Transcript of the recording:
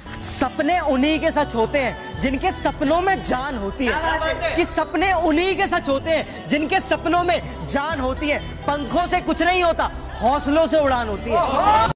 सपने उन्हीं के सच होते हैं जिनके सपनों में जान होती है। कि सपने उन्हीं के सच होते हैं जिनके सपनों में जान होती है। पंखों से कुछ नहीं होता, हौसलों से उड़ान होती है।